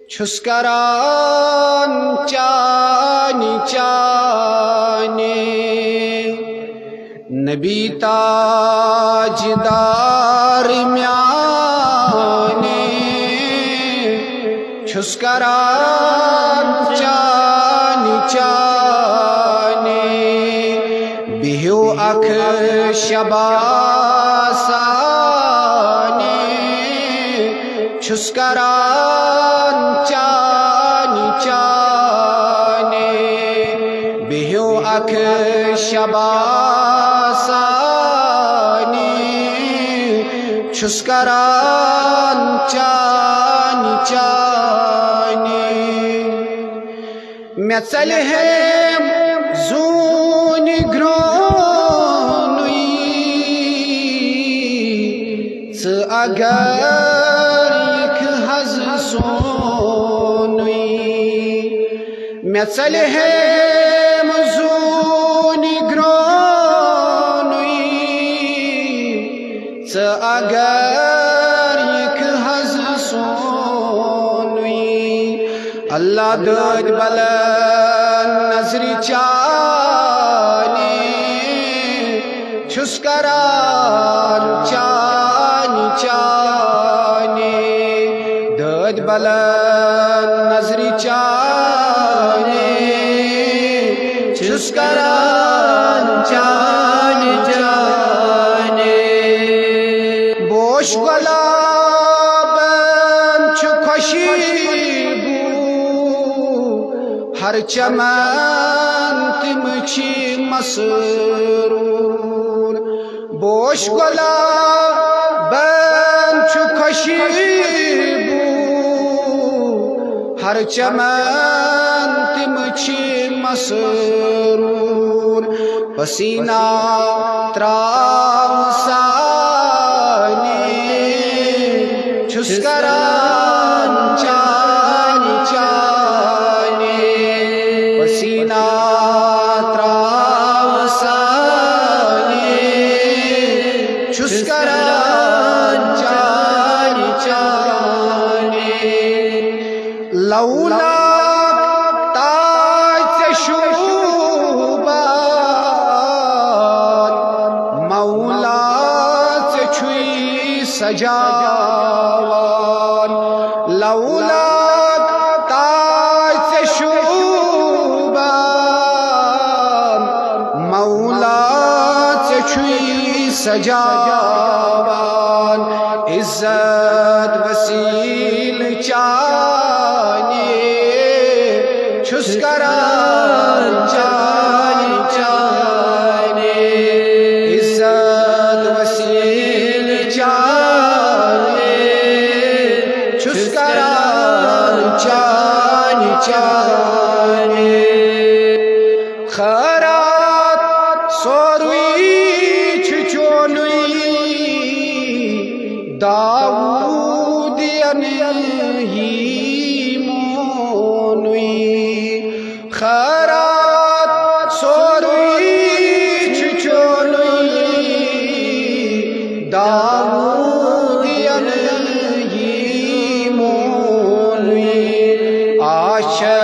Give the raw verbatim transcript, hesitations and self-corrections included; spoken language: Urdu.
چھس کران چانی چانی نبی تاجدار میانی چھس کران چانی چانی بہیو اکھ شباسانی چھس کران چانی چانی بہیو اکھ شباسانی چھس کران چانی چانی میں ژلہم زونہِ گرٛونُے ژٕ اگر یِکھ حظ سونُے میں ژلہم زونہِ گرٛونُے ژٕ اگر یِکھ حظ سونُے اللہ دٲدۍ بلند نظرِ چانی چھس کران چانی چانی دٲدۍ بلند نظرِ چانی چھس کران چانی چانی بوش گۄلابن چھُ خوشیبو ہر چمن تم چھ مسرور بوش گۄلابن چھُ خوشیبو ہر چمن تم چھ مسرور پسینہ تراو سانی چھس کران چانی چانی پسینہ تراو سانی چھس کران چانی چانی لولا تاج شوبان مولا سے چھوئی سجاوان لولا تاج سے شوبان مولا سے چھوئی سجاوان عزت وسیل چانی چھس کران چانی چانی عزت وسیل چانی چھس کران چانی چانی خیرات سوروی چھ چونوی داؤدین ہی مونوی خیرات سوروی چھ چونوی داؤدین ہی مونوی آشا